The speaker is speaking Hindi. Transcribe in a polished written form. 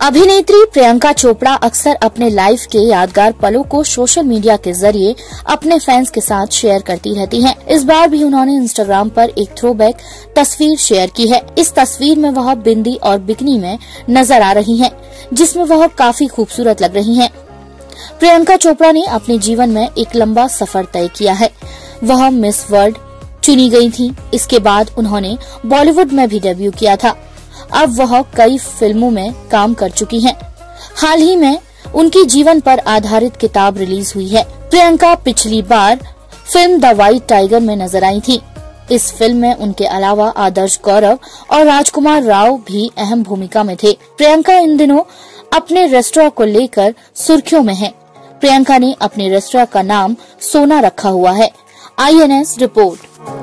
अभिनेत्री प्रियंका चोपड़ा अक्सर अपने लाइफ के यादगार पलों को सोशल मीडिया के जरिए अपने फैंस के साथ शेयर करती रहती हैं। इस बार भी उन्होंने इंस्टाग्राम पर एक थ्रोबैक तस्वीर शेयर की है। इस तस्वीर में वह बिंदी और बिकनी में नजर आ रही हैं, जिसमें वह काफी खूबसूरत लग रही हैं। प्रियंका चोपड़ा ने अपने जीवन में एक लंबा सफर तय किया है। वह मिस वर्ल्ड चुनी गई थी। इसके बाद उन्होंने बॉलीवुड में भी डेब्यू किया था। अब वह कई फिल्मों में काम कर चुकी हैं। हाल ही में उनकी जीवन पर आधारित किताब रिलीज हुई है। प्रियंका पिछली बार फिल्म द व्हाइट टाइगर में नजर आई थी। इस फिल्म में उनके अलावा आदर्श गौरव और राजकुमार राव भी अहम भूमिका में थे। प्रियंका इन दिनों अपने रेस्टोरेंट को लेकर सुर्खियों में है। प्रियंका ने अपने रेस्टोरेंट का नाम सोना रखा हुआ है। INS report.